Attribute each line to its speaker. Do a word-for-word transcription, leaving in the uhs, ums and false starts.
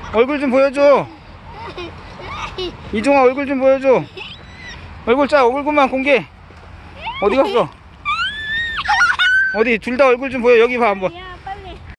Speaker 1: 얼굴 좀 보여줘. 이종아 얼굴 좀 보여줘. 얼굴 자 얼굴만 공개. 어디 갔어? 어디 둘 다 얼굴 좀 보여. 여기 봐 한번.